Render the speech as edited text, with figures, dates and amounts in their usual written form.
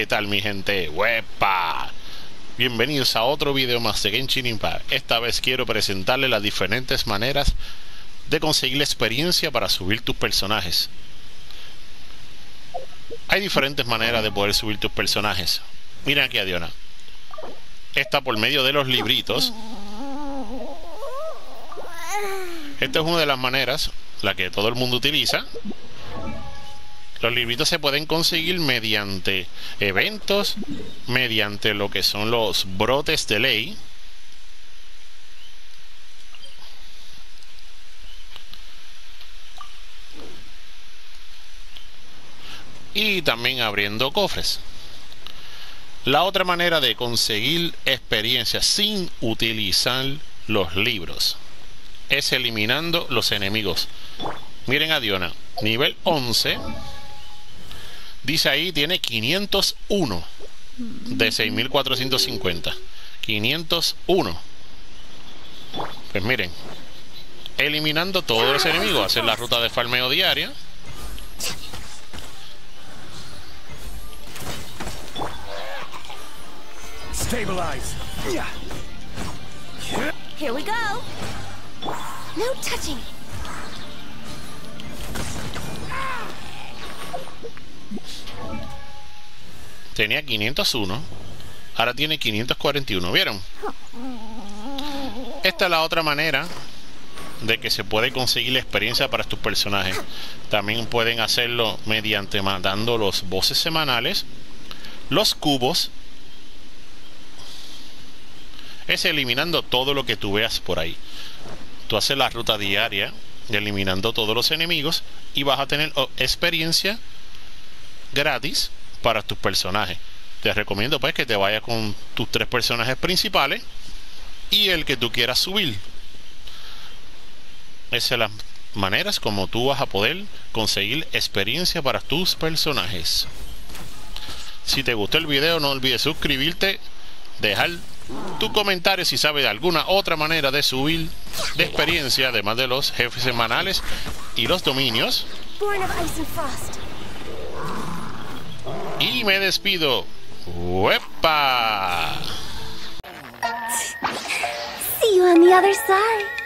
tal mi gente? ¡Wepa! Bienvenidos a otro video más de Genshin Impact. Esta vez quiero presentarles las diferentes maneras de conseguir la experiencia para subir tus personajes. Hay diferentes maneras de poder subir tus personajes. Miren aquí a Diona. Esta por medio de los libritos. Esta es una de las maneras, la que todo el mundo utiliza. Los libritos se pueden conseguir mediante eventos, mediante lo que son los brotes de ley. Y también abriendo cofres. La otra manera de conseguir experiencia sin utilizar los libros es eliminando los enemigos. Miren a Diona, nivel 11. Dice ahí, tiene 501 de 6450. 501. Pues miren, eliminando todos los enemigos, hacer la ruta de farmeo diaria. Stabilize. Here we go. No touching. Tenía 501, ahora tiene 541. ¿Vieron? Esta es la otra manera de que se puede conseguir la experiencia para tus personajes. También pueden hacerlo mediante mandando los bosses semanales, los cubos. Es eliminando todo lo que tú veas por ahí. Tú haces la ruta diaria eliminando todos los enemigos y vas a tener experiencia gratis para tus personajes. Te recomiendo pues que te vayas con tus 3 personajes principales y el que tú quieras subir. Esas son las maneras como tú vas a poder conseguir experiencia para tus personajes. Si te gustó el video, no olvides suscribirte, dejar tu comentario si sabes de alguna otra manera de subir de experiencia, además de los jefes semanales y los dominios. Y me despido. ¡Wepa! See you on the other side.